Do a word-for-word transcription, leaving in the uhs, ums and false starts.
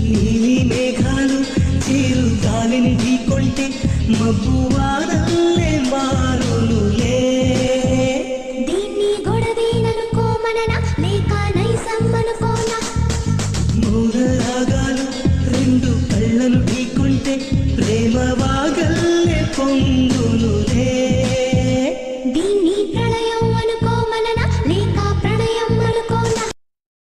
నీలి మేఘాలు చేరు గాలిని ఢీకొంటే మబ్బువానల్లే మారునులే దీన్ని గొడవేననుకోమననా లేక నైసమ్మనుకోనా మౌన రాగాలు రెండు కళ్ళను ఢీకొంటే ప్రేమ వాగల్లే పొంగునులే